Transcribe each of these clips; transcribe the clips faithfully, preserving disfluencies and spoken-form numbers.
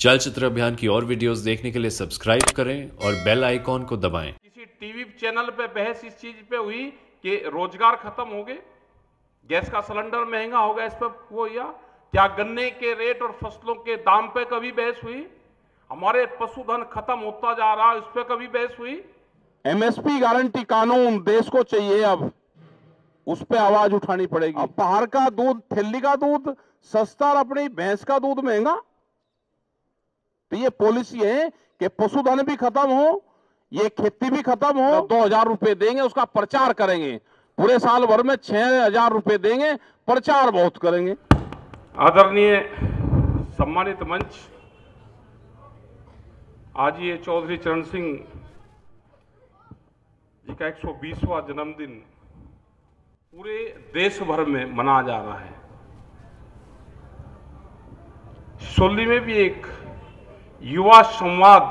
चलचित्र अभियान की और वीडियोस देखने के लिए सब्सक्राइब करें और बेल आइकॉन को दबाएं। किसी टीवी चैनल पे बहस इस चीज पे हुई कि रोजगार खत्म हो गए, गैस का सिलेंडर महंगा हो गया, इस पर वो या क्या गन्ने के रेट और फसलों के दाम पे कभी बहस हुई? हमारे पशुधन खत्म होता जा रहा है, इस पे कभी बहस हुई? एमएसपी गारंटी कानून देश को चाहिए, अब उस पे आवाज उठानी पड़ेगी। अब बाहर का दूध, थैली का दूध सस्ता और अपनी भैंस का दूध महंगा। तो ये पॉलिसी है कि पशुधन भी खत्म हो, ये खेती भी खत्म हो। दो हजार रुपए देंगे, उसका प्रचार करेंगे, पूरे साल भर में छह हजार रुपए देंगे, प्रचार बहुत करेंगे। आदरणीय सम्मानित मंच, आज ये चौधरी चरण सिंह जी का एक सौ बीसवां जन्मदिन पूरे देश भर में मनाया जा रहा है। सोली में भी एक युवा संवाद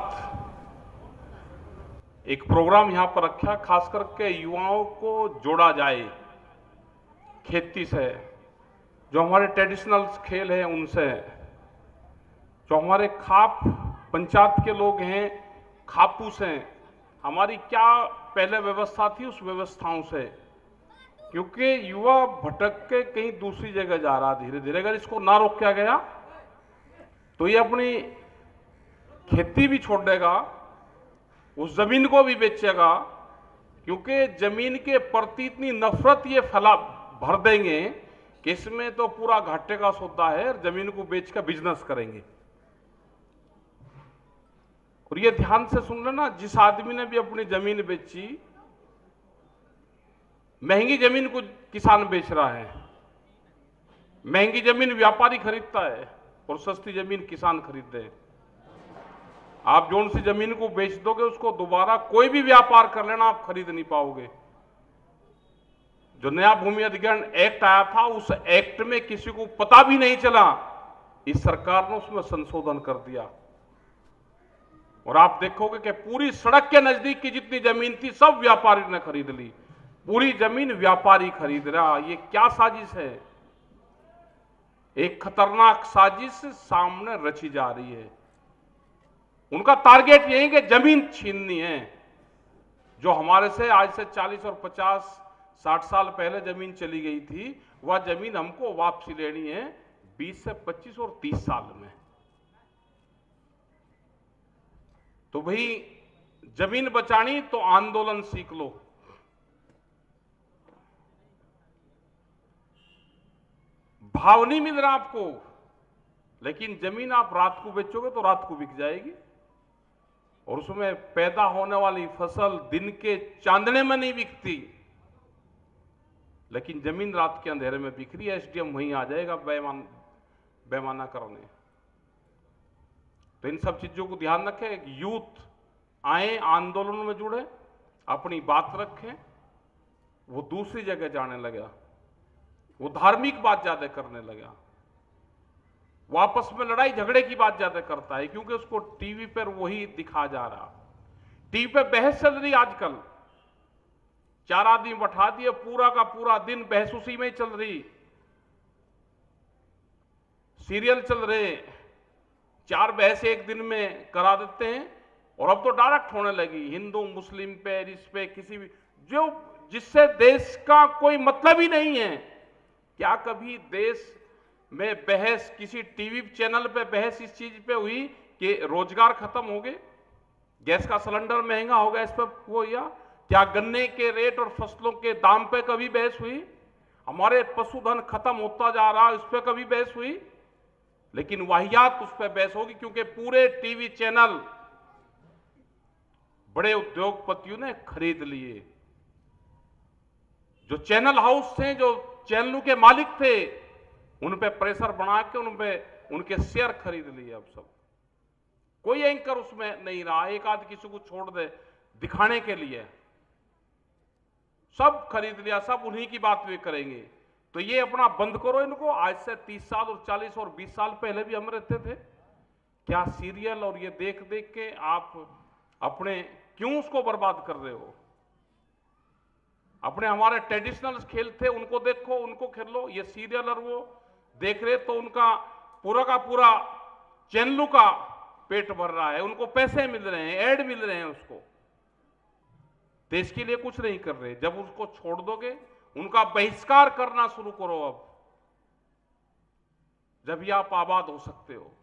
एक प्रोग्राम यहां पर रखा, खास करके युवाओं को जोड़ा जाए खेती से, जो हमारे ट्रेडिशनल खेल हैं उनसे, जो हमारे खाप पंचायत के लोग हैं खापूस हैं, हमारी क्या पहले व्यवस्था थी उस व्यवस्थाओं से, क्योंकि युवा भटक के कहीं दूसरी जगह जा रहा धीरे धीरे। अगर इसको ना रोका गया तो ये अपनी खेती भी छोड़ देगा, उस जमीन को भी बेचेगा, क्योंकि जमीन के प्रति इतनी नफरत ये फैला भर देंगे कि इसमें तो पूरा घाटे का सौदा है, जमीन को बेच कर बिजनेस करेंगे। और ये ध्यान से सुन लेना, जिस आदमी ने भी अपनी जमीन बेची, महंगी जमीन को किसान बेच रहा है, महंगी जमीन व्यापारी खरीदता है और सस्ती जमीन किसान खरीदते हैं। आप जोन सी जमीन को बेच दोगे, उसको दोबारा कोई भी व्यापार कर लेना आप खरीद नहीं पाओगे। जो नया भूमि अधिग्रहण एक्ट आया था, उस एक्ट में किसी को पता भी नहीं चला, इस सरकार ने उसमें संशोधन कर दिया। और आप देखोगे कि पूरी सड़क के नजदीक की जितनी जमीन थी सब व्यापारी ने खरीद ली, पूरी जमीन व्यापारी खरीद रहा। ये क्या साजिश है? एक खतरनाक साजिश सामने रची जा रही है। उनका टारगेट यही कि जमीन छीननी है। जो हमारे से आज से चालीस और पचास साठ साल पहले जमीन चली गई थी, वह जमीन हमको वापसी लेनी है बीस से पच्चीस और तीस साल में। तो भाई जमीन बचानी तो आंदोलन सीख लो। भाव नहीं मिल रहा आपको, लेकिन जमीन आप रात को बेचोगे तो रात को बिक जाएगी, और उसमें पैदा होने वाली फसल दिन के चांदने में नहीं बिकती, लेकिन जमीन रात के अंधेरे में बिक रही है। एसडीएम वहीं आ जाएगा बेईमान बेईमाना करने। तो इन सब चीजों को ध्यान रखें। यूथ आए, आंदोलन में जुड़े, अपनी बात रखें। वो दूसरी जगह जाने लगा, वो धार्मिक बात ज्यादा करने लगा, वो आपस में लड़ाई झगड़े की बात ज्यादा करता है, क्योंकि उसको टीवी पर वही दिखा जा रहा। टीवी पे बहस चल रही आजकल, चार आदमी बैठा दिए, पूरा का पूरा दिन बहस उसी में चल रही, सीरियल चल रहे, चार बहस एक दिन में करा देते हैं। और अब तो डायरेक्ट होने लगी हिंदू मुस्लिम पे, इस पे, किसी भी, जो जिससे देश का कोई मतलब ही नहीं है। क्या कभी देश में बहस किसी टीवी चैनल पे बहस इस चीज पे हुई कि रोजगार खत्म हो गए, गैस का सिलेंडर महंगा हो गया, इस पे वो या क्या गन्ने के रेट और फसलों के दाम पे कभी बहस हुई? हमारे पशुधन खत्म होता जा रहा है, इस पे कभी बहस हुई? लेकिन वाहियात उस पर बहस होगी, क्योंकि पूरे टीवी चैनल बड़े उद्योगपतियों ने खरीद लिए। जो चैनल हाउस थे, जो चैनलों के मालिक थे, उन पे प्रेशर बना के उन पे उनके शेयर खरीद लिए। अब सब कोई एंकर उसमें नहीं रहा, एक आध किसी को छोड़ दे दिखाने के लिए, सब खरीद लिया, सब उन्हीं की बात वे करेंगे। तो ये अपना बंद करो इनको। आज से तीस साल और चालीस और बीस साल पहले भी हम रहते थे। क्या सीरियल और ये देख देख के आप अपने क्यों उसको बर्बाद कर रहे हो? अपने हमारे ट्रेडिशनल खेल थे उनको देखो, उनको खेलो। ये सीरियल और वो देख रहे तो उनका पूरा का पूरा चैनलों का पेट भर रहा है, उनको पैसे मिल रहे हैं, ऐड मिल रहे हैं, उसको देश के लिए कुछ नहीं कर रहे। जब उसको छोड़ दोगे, उनका बहिष्कार करना शुरू करो अब, जब ये आप आबाद हो सकते हो।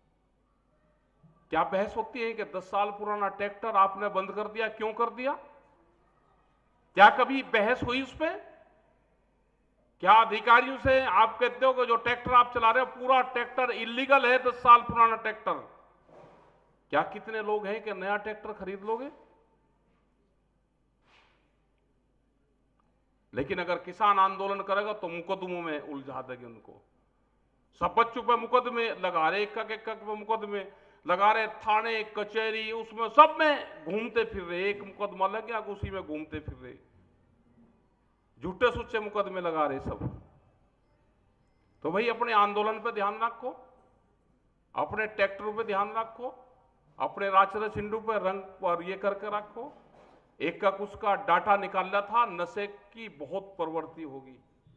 क्या बहस होती है कि दस साल पुराना ट्रैक्टर आपने बंद कर दिया, क्यों कर दिया? क्या कभी बहस हुई उस पर? क्या अधिकारियों से आप कहते हो कि जो ट्रैक्टर आप चला रहे हो पूरा ट्रैक्टर इलीगल है, दस साल पुराना ट्रैक्टर? क्या कितने लोग हैं कि नया ट्रैक्टर खरीद लोगे? लेकिन अगर किसान आंदोलन करेगा तो मुकदमों में उलझा देंगे उनको। सब बच्चों पे मुकदमे लगा रहे, एक एक एक पे मुकदमे लगा रहे, थाने कचहरी उसमें सब में घूमते फिर रहे, एक मुकदमा लग गया उसी में घूमते फिर रहे, झूठे सुच्चे मुकदमे लगा रहे सब। तो भाई अपने आंदोलन पे ध्यान रखो, अपने ट्रैक्टरों पे ध्यान रखो, अपने राचर सिंधु पे रंग पर ये करके रखो। एक का उसका डाटा निकाला था, नशे की बहुत प्रवृत्ति होगी।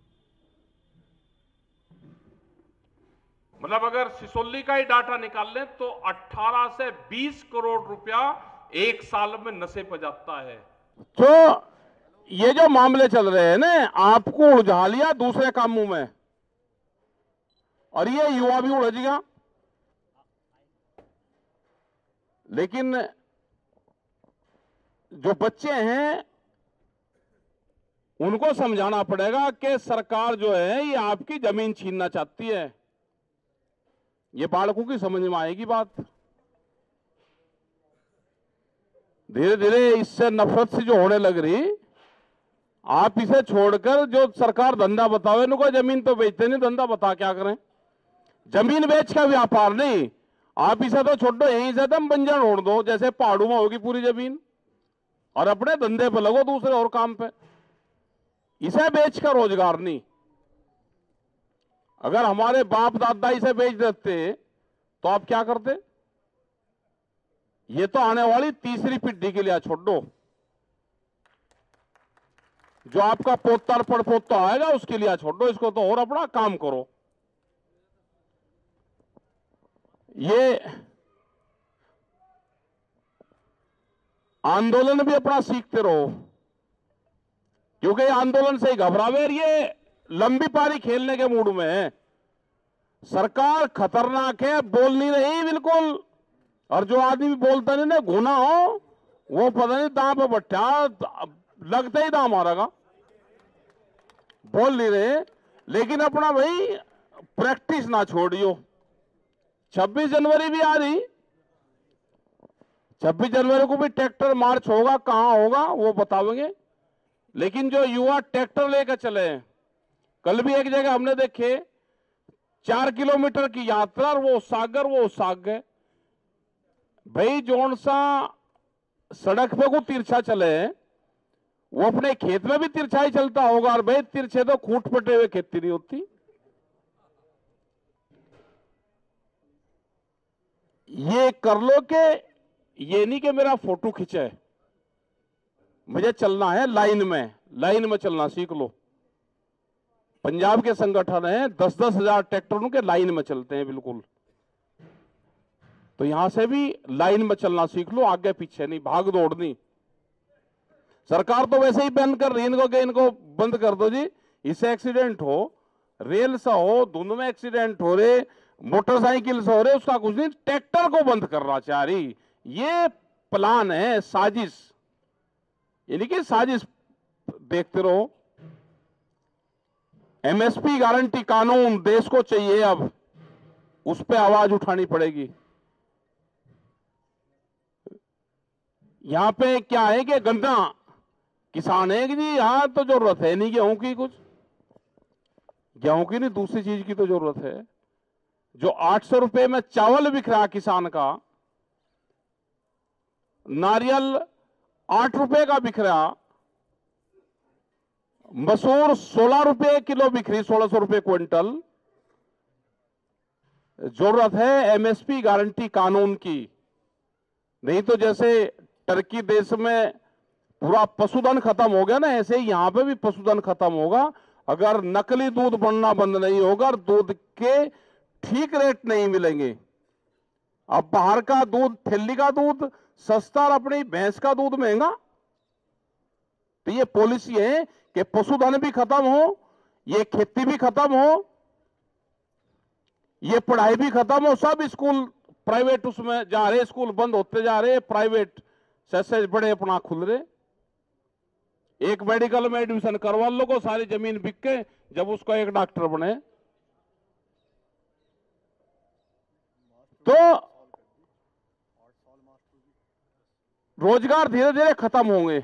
मतलब अगर सिसोली का ही डाटा निकाल लें तो अठारह से बीस करोड़ रुपया एक साल में नशे पर जाता है। तो ये जो मामले चल रहे हैं ना, आपको उलझा लिया दूसरे कामों में, और ये युवा भी उलझ गया। लेकिन जो बच्चे हैं उनको समझाना पड़ेगा कि सरकार जो है ये आपकी जमीन छीनना चाहती है। ये बालकों की समझ में आएगी बात। धीरे धीरे इससे नफरत से जो होने लग रही, आप इसे छोड़कर जो सरकार धंधा बतावे, इनको जमीन तो बेचते नहीं, धंधा बता क्या करें? जमीन बेच का व्यापार नहीं, आप इसे तो छोड़ो, यहीं से तुम बंजर छोड़ दो, जैसे पहाड़ों में होगी पूरी जमीन, और अपने धंधे पे लगो दूसरे और काम पे। इसे बेच कर रोजगार नहीं। अगर हमारे बाप दादा इसे बेच देते तो आप क्या करते? ये तो आने वाली तीसरी पीढ़ी के लिए छोड़ दो, जो आपका पोता पड़पोता आएगा उसके लिए छोड़ दो इसको, तो और अपना काम करो। ये आंदोलन भी अपना सीखते रहो, क्योंकि आंदोलन से ही घबरावे, ये लंबी पारी खेलने के मूड में है। सरकार खतरनाक है, बोल नहीं रही बिल्कुल, और जो आदमी बोलता नहीं ना घुना हो, वो पता नहीं दांव पे बैठा, लगते ही दांव मारेगा। बोल नहीं रहे, लेकिन अपना भाई प्रैक्टिस ना छोड़ियो। छब्बीस जनवरी भी आ रही, छब्बीस जनवरी को भी ट्रैक्टर मार्च होगा, कहां होगा वो बतावेंगे। लेकिन जो युवा ट्रैक्टर लेकर चले हैं, कल भी एक जगह हमने देखे चार किलोमीटर की यात्रा, और वो सागर वो सागर भाई जोन सा सड़क पे को तिरछा चले हैं, वो अपने खेत में भी तिरछा ही चलता होगा। और भाई तिरछे तो खूंट पटे हुए खेती नहीं होती। ये कर लो कि ये नहीं कि मेरा फोटो खींचे, मुझे चलना है लाइन में, लाइन में चलना सीख लो। पंजाब के संगठन है, दस दस हजार ट्रैक्टरों के लाइन में चलते हैं बिल्कुल। तो यहां से भी लाइन में चलना सीख लो, आगे पीछे नहीं, भाग दौड़ नहीं। सरकार तो वैसे ही बैन कर रही है इनको कि इनको बंद कर दो जी, इससे एक्सीडेंट हो, रेल सा हो, धुंध में एक्सीडेंट हो रहे, मोटरसाइकिल से हो रहे, उसका कुछ नहीं, ट्रैक्टर को बंद करना चाह रही। ये प्लान है, साजिश, यानी कि साजिश। देखते रहो। एमएसपी गारंटी कानून देश को चाहिए, अब उस पर आवाज उठानी पड़ेगी। यहां पे क्या है कि गन्ना किसान है कि जी यहां तो जरूरत है नहीं गेहूं की, कुछ गेहूं की नहीं, दूसरी चीज की तो जरूरत है। जो आठ सौ रुपए में चावल बिक रहा किसान का, नारियल आठ रुपए का बिक रहा, मसूर सोलह रुपए किलो बिक रही, सोलह सौ रुपए क्विंटल। जरूरत है एमएसपी गारंटी कानून की। नहीं तो जैसे टर्की देश में पूरा पशुधन खत्म हो गया ना, ऐसे ही यहां पे भी पशुधन खत्म होगा अगर नकली दूध बनना बंद नहीं होगा और दूध के ठीक रेट नहीं मिलेंगे। अब बाहर का दूध, थैली का दूध सस्ता और अपनी भैंस का दूध महंगा। तो ये पॉलिसी है कि पशुधन भी खत्म हो, ये खेती भी खत्म हो, ये पढ़ाई भी खत्म हो। सब स्कूल प्राइवेट उसमें जा रहे, स्कूल बंद होते जा रहे, प्राइवेट से बड़े अपना खुल रहे। एक मेडिकल में एडमिशन करवा लो को सारी जमीन बिक के जब उसका एक डॉक्टर बने। तो रोजगार धीरे धीरे खत्म होंगे,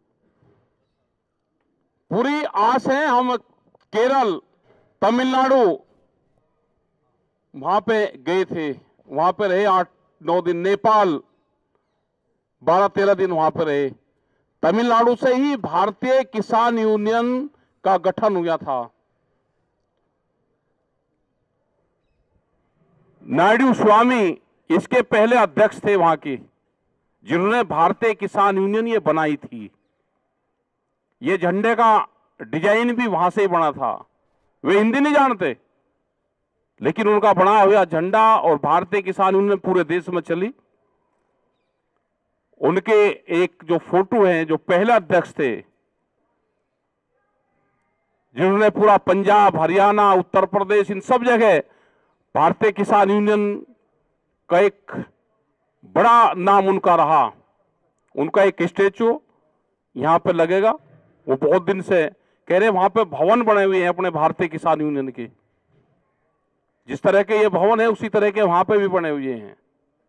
पूरी आस है। हम केरल, तमिलनाडु वहां पे गए थे, वहां पे रहे आठ नौ दिन। नेपाल बारह तेरह दिन वहां पे रहे। तमिलनाडु से ही भारतीय किसान यूनियन का गठन हुआ था। नायडू स्वामी इसके पहले अध्यक्ष थे वहां के, जिन्होंने भारतीय किसान यूनियन ये बनाई थी। ये झंडे का डिजाइन भी वहां से ही बना था। वे हिंदी नहीं जानते, लेकिन उनका बना हुआ झंडा और भारतीय किसान यूनियन पूरे देश में चली। उनके एक जो फोटो है, जो पहले अध्यक्ष थे, जिन्होंने पूरा पंजाब, हरियाणा, उत्तर प्रदेश, इन सब जगह भारतीय किसान यूनियन का एक बड़ा नाम उनका रहा। उनका एक स्टेचू यहां पे लगेगा। वो बहुत दिन से कह रहे, वहां पे भवन बने हुए हैं अपने भारतीय किसान यूनियन के। जिस तरह के ये भवन है उसी तरह के वहां पे भी बने हुए हैं।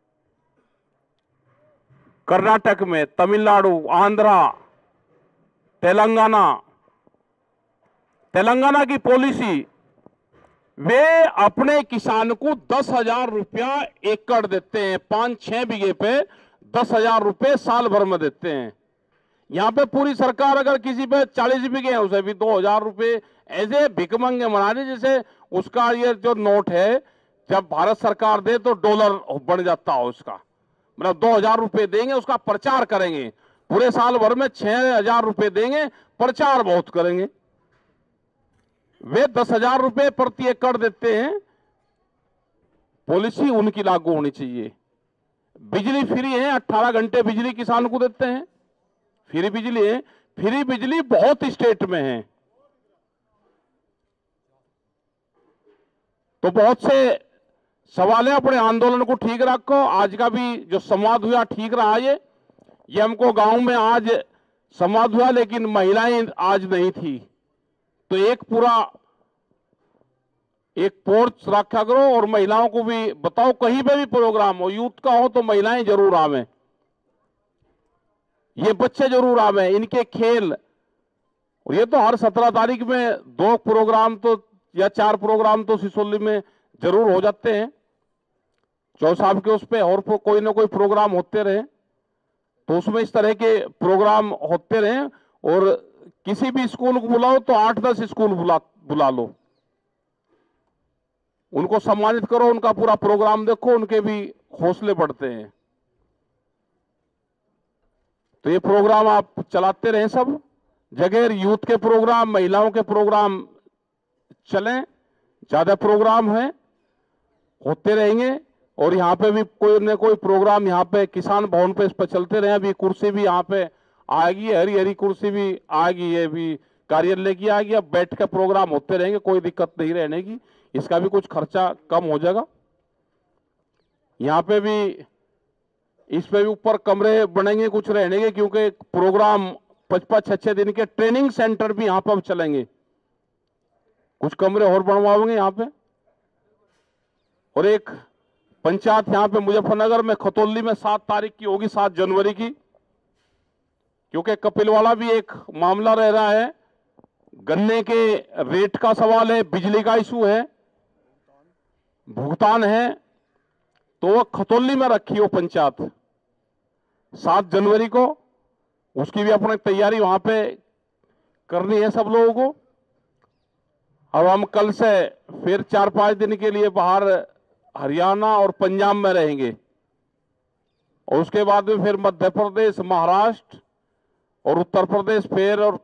कर्नाटक में, तमिलनाडु, आंध्रा, तेलंगाना तेलंगाना की पॉलिसी, वे अपने किसान को दस हजार रुपया एकड़ देते हैं। पांच छह बीघे पे दस हजार रुपये साल भर में देते हैं। यहां पे पूरी सरकार अगर किसी पे चालीस बीघे है उसे भी दो हजार रुपये ऐसे भिकमंगे बना दे। जैसे उसका ये जो नोट है, जब भारत सरकार दे तो डॉलर बन जाता हो उसका, मतलब दो हजार रुपये देंगे, उसका प्रचार करेंगे। पूरे साल भर में छह हजार रुपये देंगे, प्रचार बहुत करेंगे। वे दस हजार रुपये प्रति एकड़ देते हैं। पॉलिसी उनकी लागू होनी चाहिए। बिजली फ्री है, अठारह घंटे बिजली किसान को देते हैं। फ्री बिजली है। फ्री बिजली बहुत स्टेट में है। तो बहुत से सवाल है, अपने आंदोलन को ठीक रखो। आज का भी जो संवाद हुआ ठीक रहा। ये ये हमको गांव में आज संवाद हुआ, लेकिन महिलाएं आज नहीं थी। तो एक पूरा एक पोर्च रखा करो और महिलाओं को भी बताओ, कहीं पे भी प्रोग्राम हो, यूथ का हो तो महिलाएं जरूर आवे, ये बच्चे जरूर आवे, इनके खेल। और ये तो हर सत्रह तारीख में दो प्रोग्राम तो या चार प्रोग्राम तो सिसोली में जरूर हो जाते हैं। चौ साहब के उस पर और कोई ना कोई प्रोग्राम होते रहे, तो उसमें इस तरह के प्रोग्राम होते रहे। और किसी भी स्कूल को बुलाओ तो आठ दस स्कूल बुला बुला लो, उनको सम्मानित करो, उनका पूरा प्रोग्राम देखो, उनके भी हौसले बढ़ते हैं। तो ये प्रोग्राम आप चलाते रहें सब जगह। यूथ के प्रोग्राम, महिलाओं के प्रोग्राम चलें, ज्यादा प्रोग्राम है, होते रहेंगे। और यहाँ पे भी कोई न कोई प्रोग्राम यहाँ पे किसान भवन पे इस पर चलते रहे। अभी कुर्सी भी यहाँ पे आएगी, हरी हरी कुर्सी भी आएगी, ये भी कार्यालय की आएगी। अब बैठ के प्रोग्राम होते रहेंगे, कोई दिक्कत नहीं रहने की। इसका भी कुछ खर्चा कम हो जाएगा। यहाँ पे भी, इस पे भी ऊपर कमरे बनेंगे कुछ रहने के, क्योंकि प्रोग्राम पचपन छह छह दिन के ट्रेनिंग सेंटर भी यहाँ पे अब चलेंगे। कुछ कमरे और बनवाओगे यहाँ पे। और एक पंचायत यहाँ पे मुजफ्फरनगर में, खतौली में सात तारीख की होगी, सात जनवरी की। क्योंकि कपिलवाला भी एक मामला रह रहा है, गन्ने के रेट का सवाल है, बिजली का इशू है, भुगतान है। तो वो खतौली में रखी हो पंचायत सात जनवरी को। उसकी भी अपनी तैयारी वहां पे करनी है सब लोगों को। अब हम कल से फिर चार पांच दिन के लिए बाहर हरियाणा और पंजाब में रहेंगे, और उसके बाद में फिर मध्य प्रदेश, महाराष्ट्र और उत्तर प्रदेश फिर, और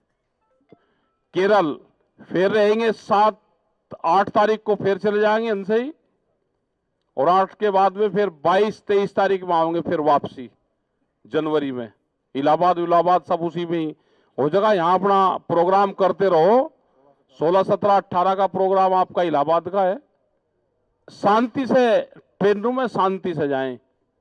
केरल फिर रहेंगे। सात आठ तारीख को फिर चले जाएंगे इनसे ही। और आठ के बाद में फिर बाईस तेईस तारीख में आओगे फिर वापसी जनवरी में। इलाहाबाद इलाहाबाद सब उसी में ही हो जाएगा। यहाँ अपना प्रोग्राम करते रहो। सोलह सत्रह अट्ठारह का प्रोग्राम आपका इलाहाबाद का है। शांति से ट्रेनों में शांति से जाएं।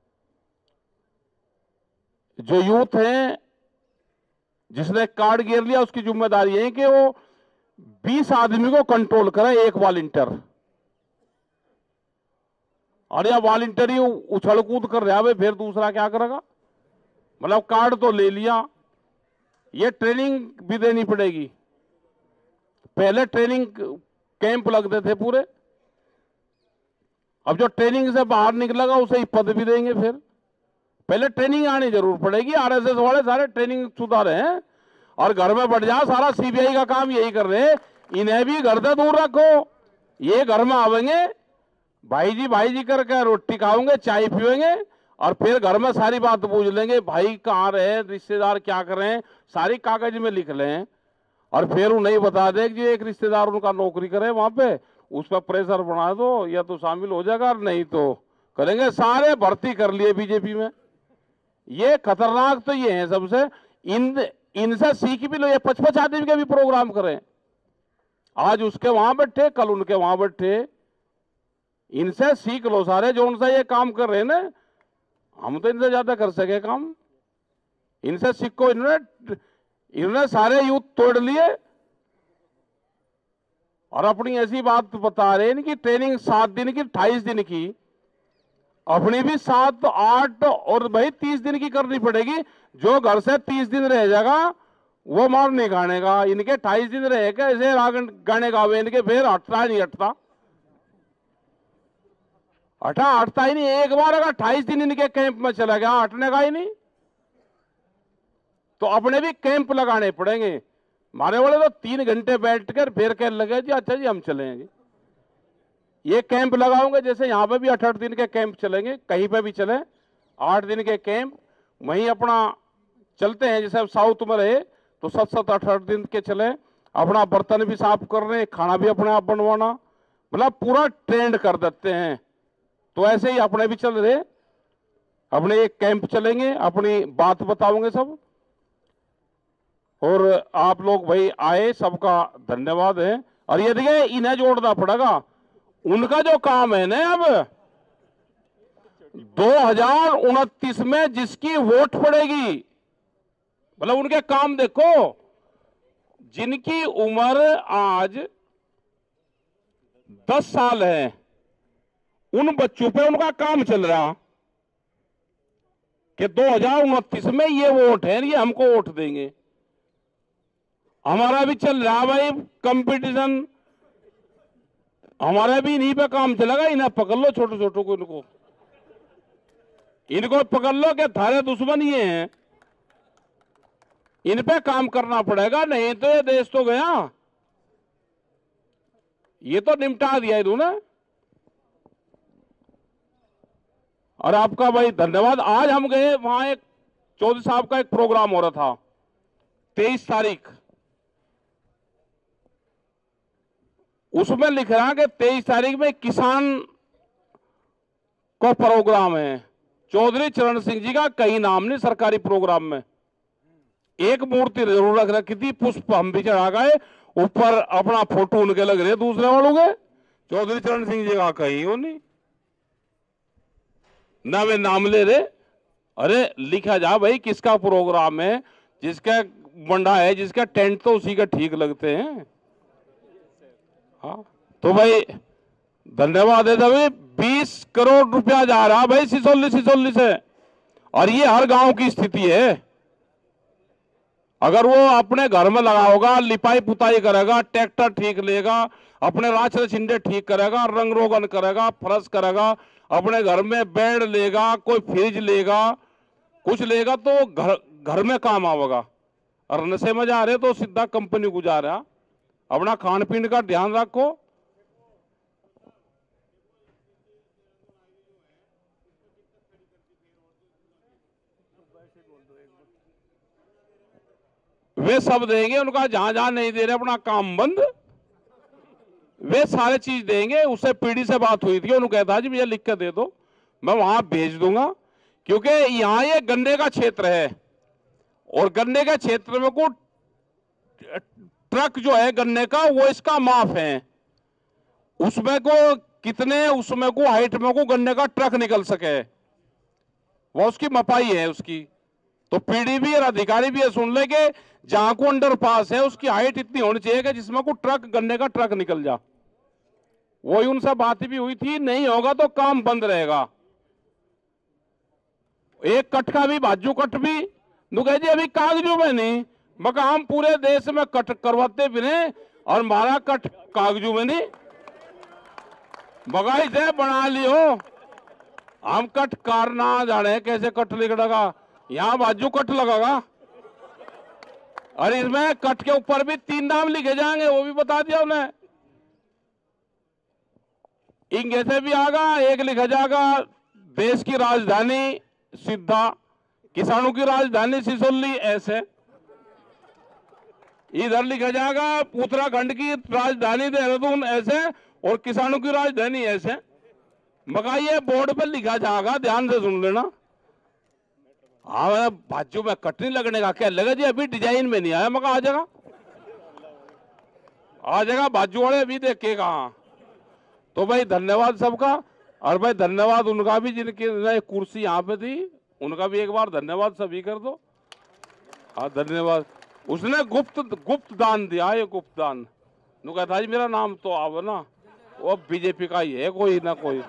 जो यूथ है जिसने कार्ड गिर लिया उसकी जिम्मेदारी है कि वो बीस आदमी को कंट्रोल करे, एक वॉलंटियर। और या वॉलंटियर ही उछल कूद कर रहा है, फिर दूसरा क्या करेगा? मतलब कार्ड तो ले लिया, ये ट्रेनिंग भी देनी पड़ेगी। पहले ट्रेनिंग कैंप लगते थे पूरे, अब जो ट्रेनिंग से बाहर निकलेगा उसे ही पद भी देंगे। फिर पहले ट्रेनिंग आनी जरूर पड़ेगी। आरएसएस वाले सारे ट्रेनिंग शुदा रहे हैं और घर में बैठ जा, सारा सीबीआई का काम यही कर रहे हैं। इन्हें भी घर से दूर रखो। ये घर में आवेंगे, भाई जी भाई जी करके रोटी खाओगे, चाय पिएंगे और फिर घर में सारी बात पूछ लेंगे, भाई कहाँ रहे, रिश्तेदार क्या कर रहे हैं, सारी कागज में लिख लें। और फिर उन्हें बता दे कि एक रिश्तेदार उनका नौकरी करे वहां पे, उस पर प्रेशर बना दो, या तो शामिल हो जाएगा, नहीं तो करेंगे। सारे भर्ती कर लिए बीजेपी में। ये खतरनाक तो ये है सबसे। इन इनसे सीख भी लो। ये पच पच आदमी के भी प्रोग्राम करें। आज उसके वहां बैठे, कल उनके वहां बैठे। इनसे सीख लो सारे जो उनसे ये काम कर रहे हैं ना। हम तो इनसे ज्यादा कर सके काम। इनसे सीखो। इन्होंने इन्होंने सारे यूथ तोड़ लिए और अपनी ऐसी बात बता रहे हैं कि ट्रेनिंग सात दिन की, अट्ठाईस दिन की, अपनी भी सात आठ और भाई तीस दिन की करनी पड़ेगी। जो घर से तीस दिन रह जाएगा वो मार नहीं गानेगा। इनके अट्ठाईस दिन रहेगा, ऐसे गाने गावे इनके, फिर हटता नहीं हटता हटा हटता ही नहीं। एक बार अगर अट्ठाईस दिन इनके कैंप में चला गया, हटने का ही नहीं। तो अपने भी कैंप लगाने पड़ेंगे। हमारे वाले तो तीन घंटे बैठकर फिर कहने लगे जी अच्छा जी हम चलेंगे। ये कैंप लगाओगे, जैसे यहाँ पे भी आठ आठ दिन के कैंप चलेंगे, कहीं पे भी चले आठ दिन के कैंप वहीं अपना चलते हैं। जैसे अब साउथ में रहे तो सात सात आठ आठ दिन के चले, अपना बर्तन भी साफ करने, खाना भी अपने आप बनवाना, मतलब पूरा ट्रेंड कर देते हैं। तो ऐसे ही अपने भी चल रहे, अपने एक कैंप चलेंगे, अपनी बात बताओगे सब। और आप लोग भाई आए, सबका धन्यवाद है। और ये देखिए इन्हें जोड़ना पड़ेगा। उनका जो काम है ना, अब दो हजार उनतीस में जिसकी वोट पड़ेगी, मतलब उनके काम देखो। जिनकी उम्र आज दस साल है, उन बच्चों पे उनका काम चल रहा कि दो हजार उनतीस में ये वोट है, ये हमको वोट देंगे। हमारा भी चल रहा भाई कंपटीशन, हमारा भी इन्हीं पे काम चलेगा। इन्हें पकड़ लो, छोटे छोटों को, इनको इनको पकड़ लो कि थारे दुश्मन ये हैं। इन पे काम करना पड़ेगा, नहीं तो ये देश तो गया। ये तो निपटा दिया इन्होंने। और आपका भाई धन्यवाद। आज हम गए वहां, एक चौधरी साहब का एक प्रोग्राम हो रहा था तेईस तारीख। उसमें लिख रहा कि तेईस तारीख में किसान को प्रोग्राम है। चौधरी चरण सिंह जी का कहीं नाम नहीं सरकारी प्रोग्राम में। एक मूर्ति जरूर रख रखी थी, पुष्प हम भी चढ़ा गए, ऊपर अपना फोटो उनके लग रहे दूसरे वालों के। चौधरी चरण सिंह जी का कहीं हो नहीं, ना वे नाम ले रहे। अरे लिखा जा भाई किसका प्रोग्राम है, जिसका बंडा है, जिसका टेंट तो उसी का ठीक लगते हैं। हाँ तो भाई धन्यवाद है सभी। बीस करोड़ रुपया जा रहा भाई सिसोली सिसोली से, और ये हर गांव की स्थिति है। अगर वो अपने घर में लगाओगा, लिपाई पुताई करेगा, ट्रैक्टर ठीक लेगा, अपने राशन छिंडे ठीक करेगा, रंग रोगन करेगा, फरस करेगा, अपने घर में बेड लेगा, कोई फ्रिज लेगा, कुछ लेगा तो घर घर में काम आवेगा। और नशे में जा रहे तो सीधा कंपनी को जा रहा। अपना खान पीन का ध्यान रखो। वे सब देंगे, उनका जहां जहां नहीं दे रहे अपना काम बंद। वे सारे चीज देंगे। उससे पीडी से बात हुई थी, उन्होंने कहता जी मुझे लिख कर दे दो, मैं वहां भेज दूंगा, क्योंकि यहाँ ये गन्ने का क्षेत्र है और गन्ने के क्षेत्र में को ट्रक जो है गन्ने का वो इसका माफ है, उसमें को कितने उसमें को हाइट में को गन्ने का ट्रक निकल सके, वो उसकी मपाई है उसकी। तो पीडी भी और अधिकारी भी ये सुन ले कि जहां को अंडर पास है उसकी हाइट इतनी होनी चाहिए कि जिसमें को ट्रक गन्ने का ट्रक निकल जा। वही उनसे बात भी हुई थी, नहीं होगा तो काम बंद रहेगा। एक कट का भी बाजू कट भी कह जी अभी कागजों में नहीं, मगर हम पूरे देश में कट करवाते भी नहीं और हमारा कट कागजों में नहीं, मगर इसे बना लियो हम कट कार ना जाने कैसे कट लिखड़ेगा, यहां बाजू कट लगेगा और इसमें कट के ऊपर भी तीन नाम लिखे जाएंगे, वो भी बता दिया उन्हें। इंगे से भी आगा, एक लिखा जाएगा देश की राजधानी सिद्धा, किसानों की राजधानी सिसोली, ऐसे इधर लिखा जाएगा उत्तराखंड की राजधानी देहरादून, ऐसे, और किसानों की राजधानी ऐसे। मगर ये बोर्ड पर लिखा जाएगा, ध्यान से सुन लेना। हाँ बाजू में कट नहीं लगने का, क्या लगा जी अभी डिजाइन में नहीं आया, मगर आ जाएगा आ जाएगा बाजू वाले अभी देखे कहाँ। तो भाई धन्यवाद सबका, और भाई धन्यवाद उनका भी जिनकी कुर्सी यहाँ पे थी, उनका भी एक बार धन्यवाद सभी कर दो। हाँ धन्यवाद। उसने गुप्त गुप्त दान दिया, ये गुप्त दान। नु कहता जी मेरा नाम तो आवे ना, वो बीजेपी का ही है, कोई ना कोई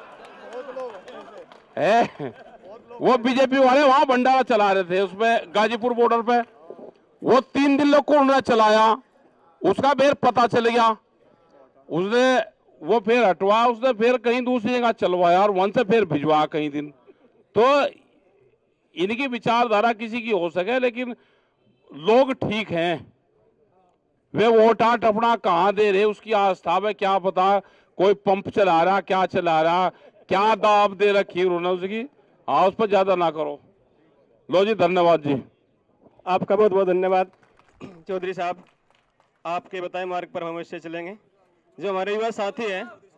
है। वो बीजेपी वाले वहां भंडारा चला रहे थे उसमें गाजीपुर बॉर्डर पे, वो तीन दिन लोग को उन्होंने चलाया, उसका फिर पता चल गया, उसने वो फिर हटवा, उसने फिर कहीं दूसरी जगह चलवाया और वहां से फिर भिजवा कहीं दिन। तो इनकी विचारधारा किसी की हो सके, लेकिन लोग ठीक हैं, वे वोट आट अपना कहां दे रहे उसकी आस्था में क्या पता, कोई पंप चला रहा, क्या चला रहा, क्या दाब दे रखी उन्होंने उसकी। हाँ उस पर ज्यादा ना करो। लो जी धन्यवाद जी। आपका बहुत बहुत धन्यवाद चौधरी साहब, आपके बताए मार्ग पर हम अवश्य चलेंगे। जो हमारे युवा साथी हैं